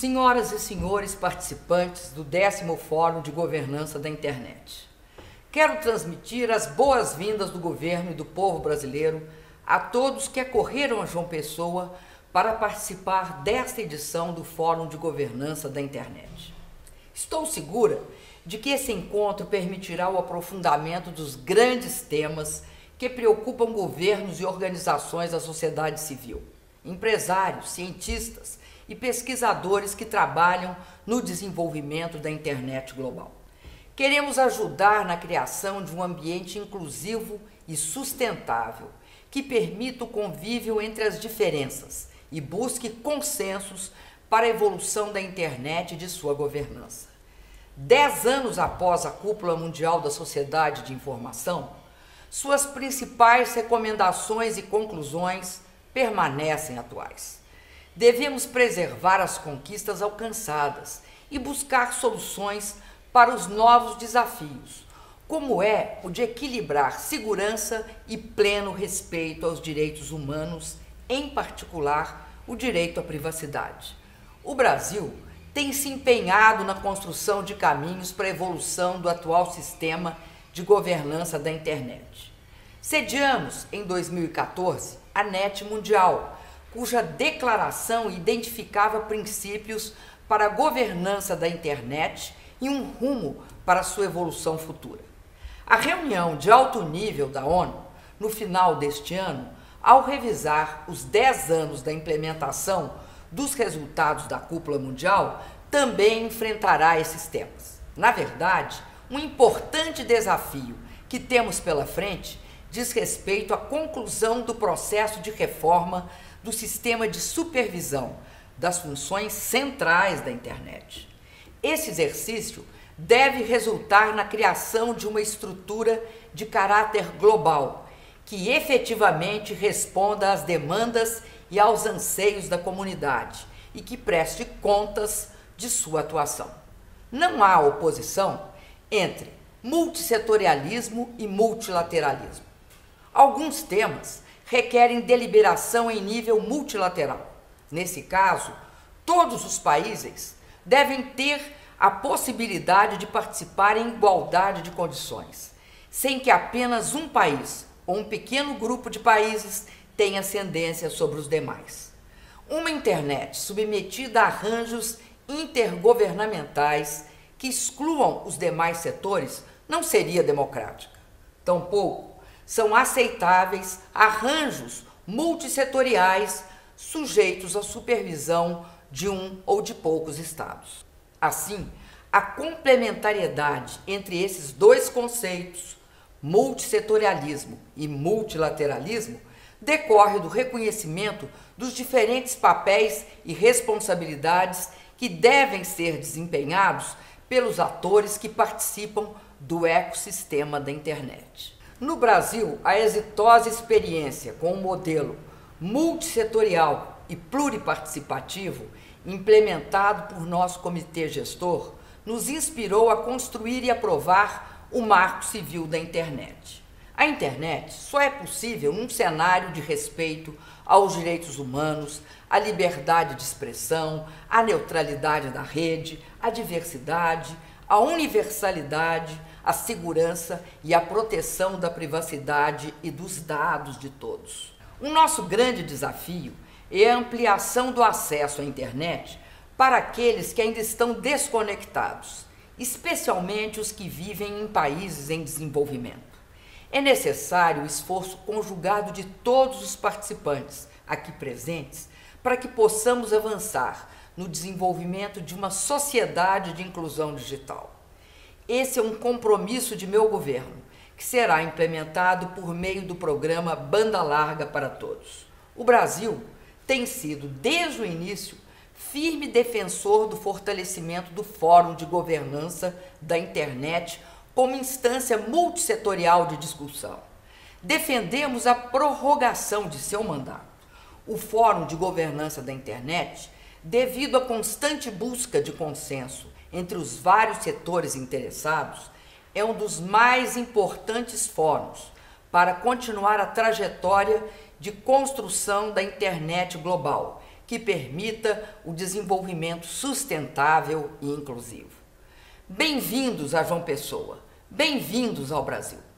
Senhoras e senhores participantes do 10º Fórum de Governança da Internet, quero transmitir as boas-vindas do governo e do povo brasileiro a todos que acorreram a João Pessoa para participar desta edição do Fórum de Governança da Internet. Estou segura de que esse encontro permitirá o aprofundamento dos grandes temas que preocupam governos e organizações da sociedade civil, empresários, cientistas e pesquisadores que trabalham no desenvolvimento da internet global. Queremos ajudar na criação de um ambiente inclusivo e sustentável que permita o convívio entre as diferenças e busque consensos para a evolução da internet e de sua governança. 10 anos após a Cúpula Mundial da Sociedade de Informação, suas principais recomendações e conclusões permanecem atuais. Devemos preservar as conquistas alcançadas e buscar soluções para os novos desafios, como é o de equilibrar segurança e pleno respeito aos direitos humanos, em particular o direito à privacidade. O Brasil tem se empenhado na construção de caminhos para a evolução do atual sistema de governança da internet. Sediamos, em 2014, a NET Mundial, cuja declaração identificava princípios para a governança da internet e um rumo para sua evolução futura. A reunião de alto nível da ONU, no final deste ano, ao revisar os 10 anos da implementação dos resultados da Cúpula Mundial, também enfrentará esses temas. Na verdade, um importante desafio que temos pela frente diz respeito à conclusão do processo de reforma do sistema de supervisão das funções centrais da internet. Esse exercício deve resultar na criação de uma estrutura de caráter global que efetivamente responda às demandas e aos anseios da comunidade e que preste contas de sua atuação. Não há oposição entre multissetorialismo e multilateralismo. Alguns temas requerem deliberação em nível multilateral. Nesse caso, todos os países devem ter a possibilidade de participar em igualdade de condições, sem que apenas um país ou um pequeno grupo de países tenha ascendência sobre os demais. Uma internet submetida a arranjos intergovernamentais que excluam os demais setores não seria democrática. Tampouco são aceitáveis arranjos multissetoriais sujeitos à supervisão de um ou de poucos estados. Assim, a complementariedade entre esses dois conceitos, multissetorialismo e multilateralismo, decorre do reconhecimento dos diferentes papéis e responsabilidades que devem ser desempenhados pelos atores que participam do ecossistema da internet. No Brasil, a exitosa experiência com o modelo multissetorial e pluriparticipativo implementado por nosso comitê gestor nos inspirou a construir e aprovar o Marco Civil da Internet. A internet só é possível num cenário de respeito aos direitos humanos, à liberdade de expressão, à neutralidade da rede, à diversidade, à universalidade, à segurança e à proteção da privacidade e dos dados de todos. O nosso grande desafio é a ampliação do acesso à internet para aqueles que ainda estão desconectados, especialmente os que vivem em países em desenvolvimento. É necessário o esforço conjugado de todos os participantes aqui presentes para que possamos avançar no desenvolvimento de uma sociedade de inclusão digital. Esse é um compromisso de meu governo, que será implementado por meio do programa Banda Larga para Todos. O Brasil tem sido, desde o início, firme defensor do fortalecimento do Fórum de Governança da Internet como instância multissetorial de discussão. Defendemos a prorrogação de seu mandato. O Fórum de Governança da Internet, devido à constante busca de consenso entre os vários setores interessados, é um dos mais importantes fóruns para continuar a trajetória de construção da internet global, que permita o desenvolvimento sustentável e inclusivo. Bem-vindos a João Pessoa, bem-vindos ao Brasil.